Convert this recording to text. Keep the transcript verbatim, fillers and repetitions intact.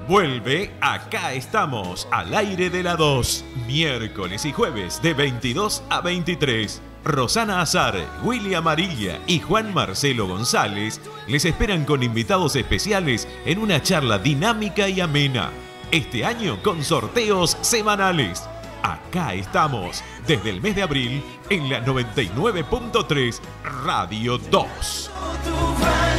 Vuelve Acá Estamos, al aire de la dos, miércoles y jueves de veintidós a veintitrés. Rosana Azar, William Amarilla y Juan Marcelo González les esperan con invitados especiales en una charla dinámica y amena. Este año con sorteos semanales. Acá estamos, desde el mes de abril, en la noventa y nueve punto tres Radio dos.